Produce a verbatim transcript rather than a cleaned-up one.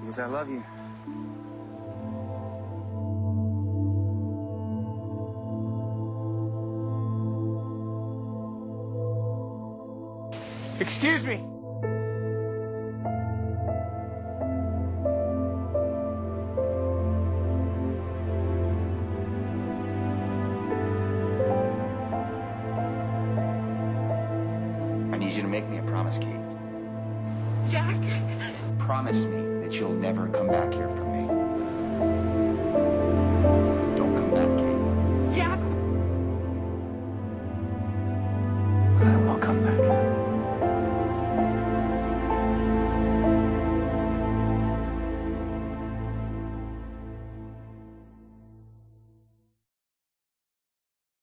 Because I love you. Excuse me. I need you to make me a promise, Kate. Jack. Promise me that you'll never come back here for me.